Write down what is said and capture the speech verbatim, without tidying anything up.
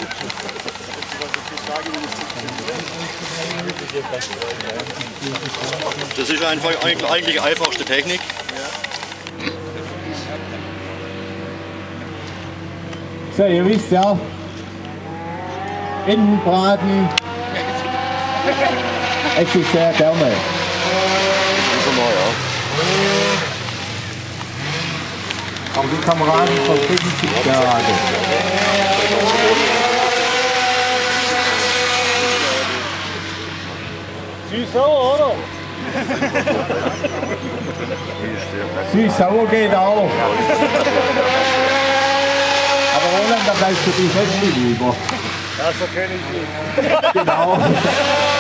Das ist einfach eigentlich die einfachste Technik. So, ihr wisst ja, Entenbraten esse ich sehr gerne. Wissen wir, ja. Aber die Kameraden verstecken sich gerade. Süß-sauer, oder? Süß-sauer geht auch. Aber Roland, da bleibst du die Feste lieber. Ja, so kenne ich ihn. Genau.